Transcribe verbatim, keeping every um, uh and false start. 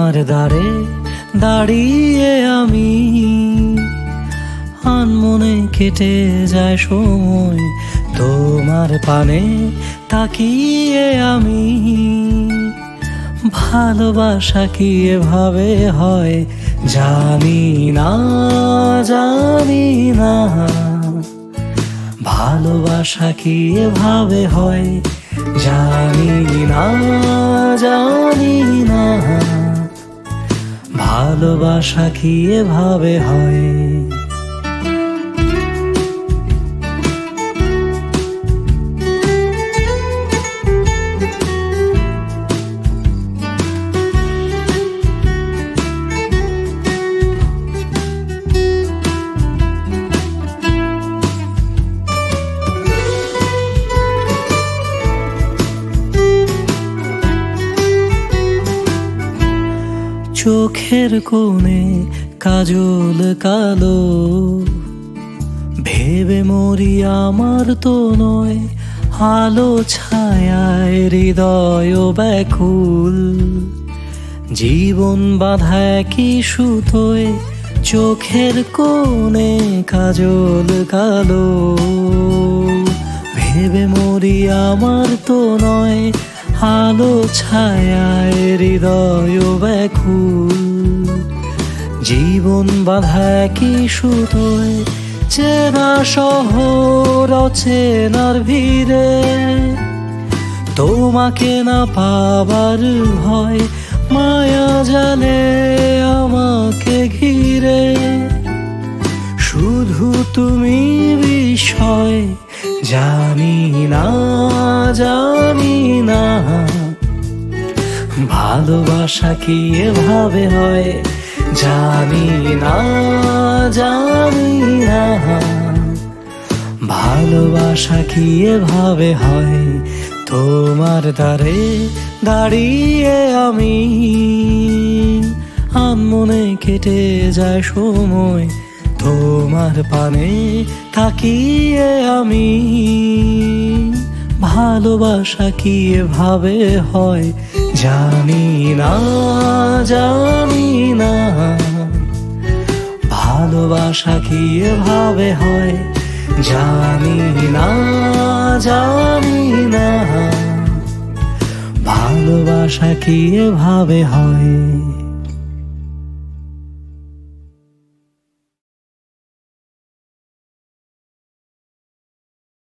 তোমার দ্বারে দাঁড়িয়ে আমি আনমনে কেটে যায় সময়, তোমার পানে তাকিয়ে আমি। ভালোবাসা কি এভাবে হয় জানি না, জানি না। ভালোবাসা কি এভাবে হয় জানি না, জানি না। ভালোবাসা কি এভাবে হয়? চোখের কোণে কাজল কালো, ভেবে মরি আমার তো নয়। আলো ছায়ায় হৃদয় ব্যাকুল, জীবন বাঁধা কি সুতোয়। চোখের কোণে কাজল কালো, ভেবে মরি আমার তো নয়। আলো ছায়ায় হৃদয় ব্যাকুল, জীবন বাঁধা কি সুতোয়। চেনা শহর অচেনার ভিড়ে, তোমাকে না পাবার ভয়। মায়া জালে আমাকে ঘিরে, শুধু তুমি বিষয়। জানি না, জানি না। ভালোবাসা কি এভাবে হয় জানি না, জানি না। ভালোবাসা কি এভাবে হয়? তোমার দ্বারে দাঁড়িয়ে আমি আনমনে কেটে যায় সময়, তোমার পানে তাকিয়ে আমি। ভালোবাসা কি এভাবে হয় জানি না, জানি না। ভালোবাসা কি এভাবে হয় জানি না, জানি না। ভালোবাসা কি এভাবে হয়?